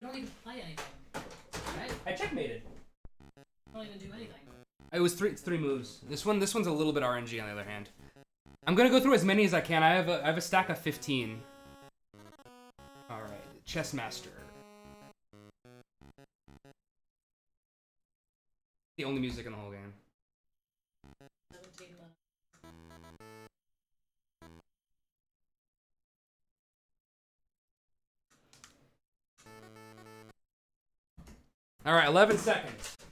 You don't even play anything. Right? I checkmated. I don't even do anything. It was three moves. This one's a little bit RNG on the other hand. I'm gonna go through as many as I can. I have a stack of 15. All right, Chessmaster. The only music in the whole game. 17 left. All right, 11 seconds.